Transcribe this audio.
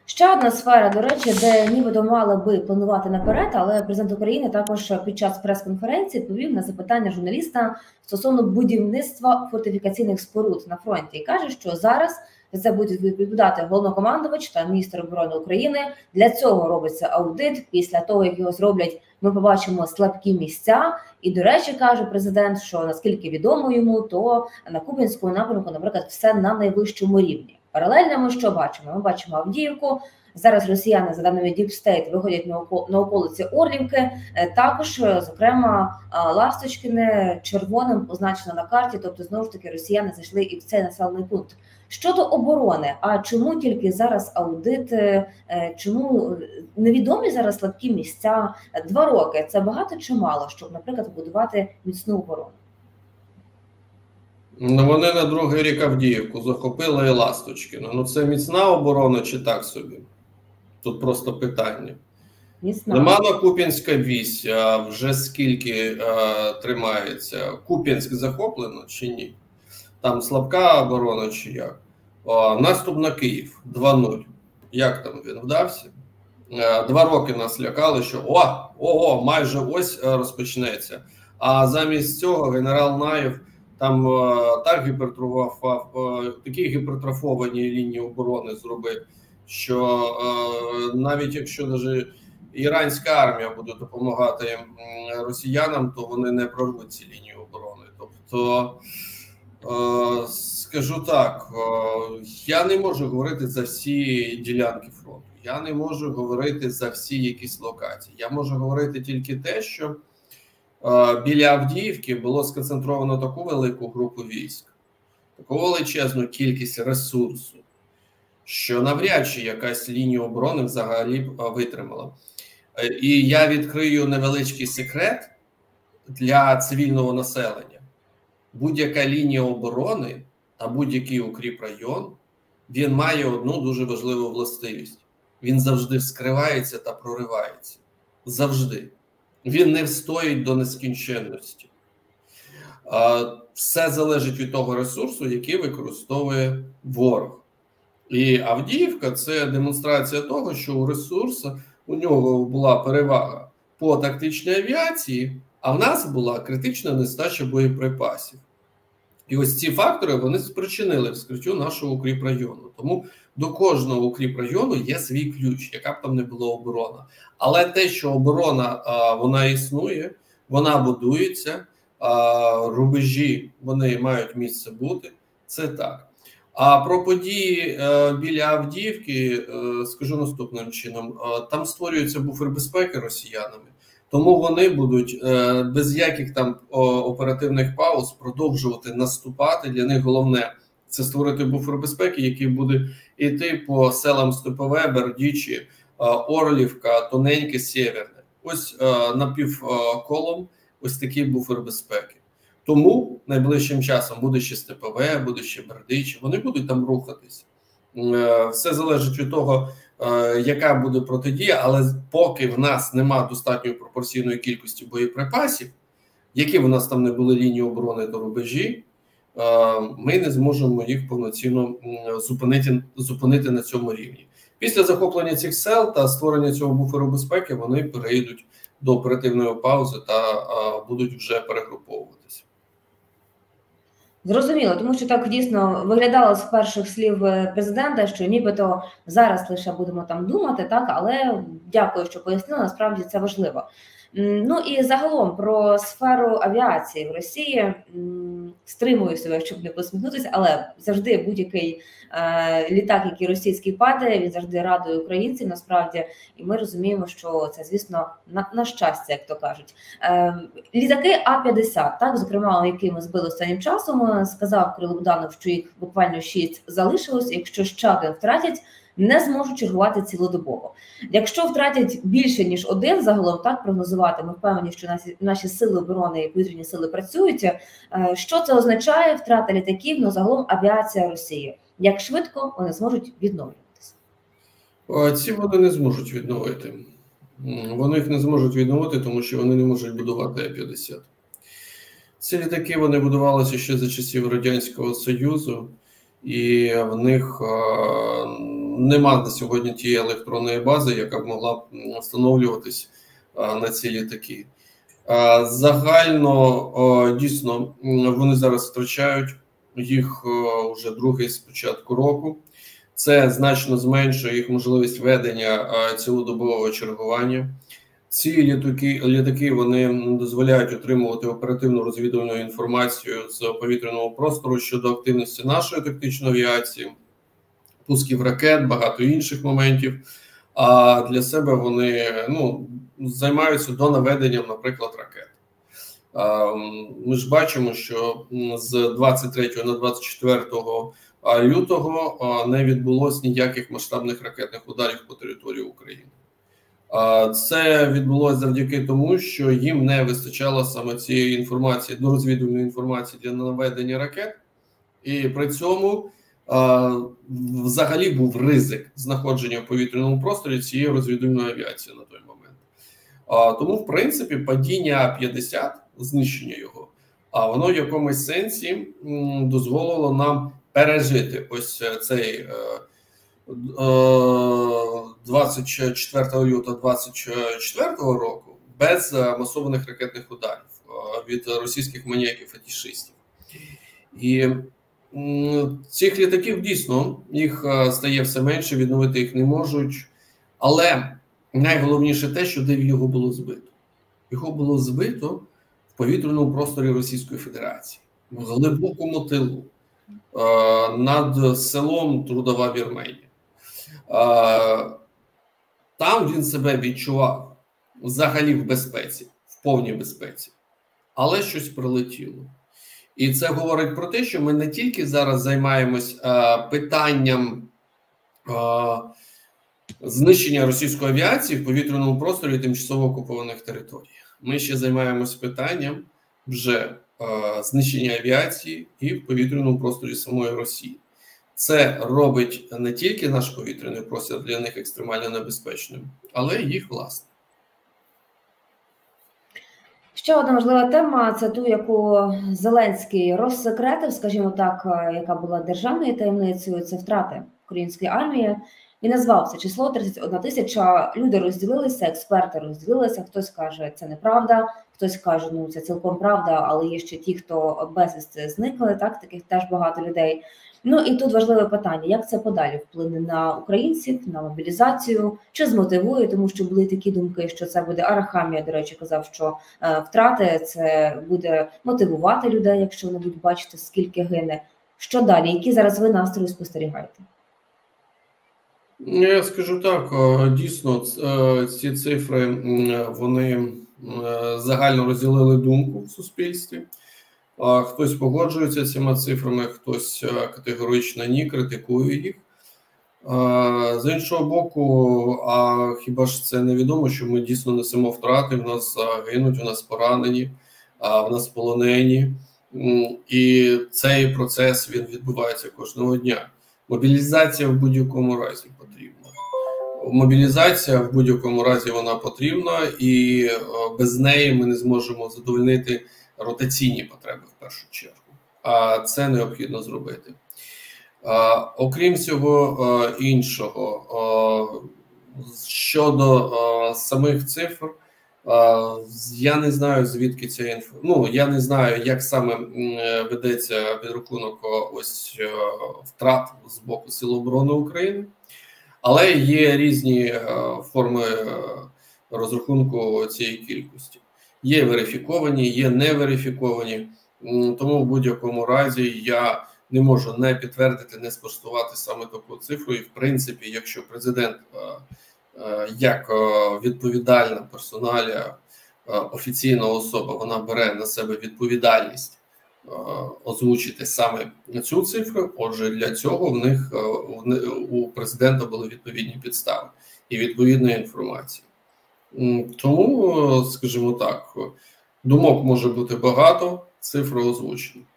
Ще одна сфера, до речі, де нібито мали би планувати наперед, але президент України також під час прес-конференції відповів на запитання журналіста стосовно будівництва фортифікаційних споруд на фронті і каже, що зараз за це буде відповідати головнокомандувач та міністр оборони України. Для цього робиться аудит. Після того, як його зроблять, ми побачимо слабкі місця. І, до речі, каже президент, що наскільки відомо йому, то на Куп'янському напрямку, наприклад, все на найвищому рівні. Паралельно ми що бачимо? Ми бачимо Авдіївку. Зараз росіяни, за даними Deep State, виходять на околиці Орлівки. Також, зокрема, Ласточкине червоним позначено на карті, тобто, знову ж таки, росіяни зайшли і в цей населений пункт. Щодо оборони, а чому тільки зараз аудит, чому невідомі зараз слабкі місця? 2 роки – це багато чи мало, щоб, наприклад, будувати міцну оборону? Ну, вони на другий рік Авдіївку захопили і Ласточкіно. Ну, це міцна оборона чи так собі? Тут просто питання. Лимано-Куп'янська вісь вже скільки тримається? Куп'янськ захоплено чи ні? Там слабка оборона чи як? Наступ на Київ 2-0. Як там він вдався? 2 роки нас лякали, що майже ось розпочнеться. А замість цього генерал Наєв там так такі гіпертрофовані лінії оборони зробив, що навіть якщо даже іранська армія буде допомагати росіянам, то вони не прорвуть ці лінії оборони. Тобто, скажу так, я не можу говорити за всі ділянки фронту, я не можу говорити за всі якісь локації. Я можу говорити тільки те, що біля Авдіївки було сконцентровано таку велику групу військ, таку величезну кількість ресурсу, що навряд чи якась лінія оборони взагалі витримала. І я відкрию невеличкий секрет для цивільного населення. Будь-яка лінія оборони та будь-який укріпрайон, він має одну дуже важливу властивість. Він завжди вскривається та проривається. Завжди. Він не встоїть до нескінченності. Все залежить від того ресурсу, який використовує ворог. І Авдіївка – це демонстрація того, що у ресурсу у нього була перевага по тактичній авіації, а в нас була критична нестача боєприпасів. І ось ці фактори, вони спричинили вскриттю нашого укріпрайону. Тому до кожного укріпрайону є свій ключ, яка б там не була оборона. Але те, що оборона, вона існує, вона будується, рубежі, вони мають місце бути, це так. А про події біля Авдіївки скажу наступним чином. Там створюється буфер безпеки росіянами, тому вони будуть без яких там оперативних пауз продовжувати наступати. Для них головне – це створити буфер безпеки, який буде йти по селам Степове, Бердичі, Орлівка, Тоненьке, Сєверне. Ось напівколом ось такий буфер безпеки. Тому найближчим часом буде ще Степове, буде ще Бердичі, вони будуть там рухатись. Все залежить від того, яка буде протидія, але поки в нас нема достатньої пропорційної кількості боєприпасів, які в нас там не були лінії оборони та рубежі, ми не зможемо їх повноцінно зупинити на цьому рівні. Після захоплення цих сел та створення цього буферу безпеки вони перейдуть до оперативної паузи та будуть вже перегруповуватися. Зрозуміло, тому що так дійсно виглядало з перших слів президента, що нібито зараз лише будемо там думати, так, але дякую, що пояснили, насправді це важливо. Ну і загалом про сферу авіації в Росії, стримую себе, щоб не посміхнутися, але завжди будь-який літак, який російський падає, він завжди радує українців, насправді, і ми розуміємо, що це, звісно, на щастя, як то кажуть. Літаки А-50, так, зокрема, які ми збили останнім часом, сказав Кирило Буданов, що їх буквально 6 залишилось, якщо ще один втратять, не зможуть чергувати цілодобово. Якщо втратять більше, ніж один, загалом так прогнозувати, ми впевнені, що наші сили оборони і повітряні сили працюють. Що це означає? Втрата літаків, ну загалом авіація Росії. Як швидко вони зможуть відновлюватися? Ці вони не зможуть відновити. Вони їх не зможуть відновити, тому що вони не можуть будувати А-50. Ці літаки, вони будувалися ще за часів Радянського Союзу, і в них нема на сьогодні тієї електронної бази, яка б могла б встановлюватись на ці літаки. Загально, дійсно, вони зараз втрачають їх вже другий з початку року. Це значно зменшує їх можливість ведення цілодобового чергування. Ці літаки вони дозволяють отримувати оперативну розвідувальну інформацію з повітряного простору щодо активності нашої тактичної авіації, пусків ракет, багато інших моментів. А для себе вони займаються донаведенням, наприклад, ракет. Ми ж бачимо, що з 23 на 24 лютого не відбулося ніяких масштабних ракетних ударів по території України. Це відбулося завдяки тому, що їм не вистачало саме цієї інформації, розвідувальної інформації для наведення ракет, і при цьому взагалі був ризик знаходження в повітряному просторі цієї розвідувальної авіації на той момент. Тому, в принципі, падіння А-50, знищення його, воно в якомусь сенсі дозволило нам пережити ось цей 24 лютого 2024 року без масованих ракетних ударів від російських маніяків-фетишистів. І цих літаків дійсно, їх стає все менше, відновити їх не можуть. Але найголовніше те, що де його було збито. Його було збито в повітряному просторі Російської Федерації, в глибокому тилу, над селом Трудова Вірменія. Там він себе відчував взагалі в безпеці, в повній безпеці. Але щось прилетіло. І це говорить про те, що ми не тільки зараз займаємось питанням знищення російської авіації в повітряному просторі тимчасово окупованих територій. Ми ще займаємось питанням вже знищення авіації і в повітряному просторі самої Росії. Це робить не тільки наш повітряний простір для них екстремально небезпечним, але й їх власне. Ще одна важлива тема – це ту, яку Зеленський розсекретив, скажімо так, яка була державною таємницею, це втрати української армії. Він назвав це число 31 тисяча, люди розділилися, експерти розділилися, хтось каже, це неправда, хтось каже, це цілком правда, але є ще ті, хто безвісти зникли, так, таких теж багато людей. І тут важливе питання, як це подалі вплине на українців, на мобілізацію, чи змотивує, тому що були такі думки, що це буде Арахамія, до речі, казав, що втрати це буде мотивувати людей, якщо вони будуть бачити, скільки гине. Що далі? Які зараз ви настрої спостерігаєте? Я скажу так, дійсно, ці цифри, вони загально розділили думку в суспільстві. Хтось погоджується з цими цифрами, хтось категорично ні, критикує їх. З іншого боку, хіба ж це невідомо, що ми дійсно несемо втрати, в нас гинуть, в нас поранені, в нас полонені. І цей процес, він відбувається кожного дня. Мобілізація в будь-якому разі потрібна. Мобілізація в будь-якому разі вона потрібна, і без неї ми не зможемо задовольнити ротаційні потреби в першу чергу. А це необхідно зробити. Окрім всього іншого, щодо самих цифр, я не знаю, звідки ця інформація. Я не знаю, як саме ведеться підрахунок ось втрат з боку Сил оборони України, але є різні форми розрахунку цієї кількості. Є верифіковані, є неверифіковані, тому в будь-якому разі я не можу не підтвердити, не спростувати саме таку цифру. І в принципі, якщо президент як відповідальна персоналія, офіційна особа, вона бере на себе відповідальність озвучити саме цю цифру, отже, для цього у президента були відповідні підстави і відповідна інформація. Тому, скажімо так, думок може бути багато, цифри озвучені.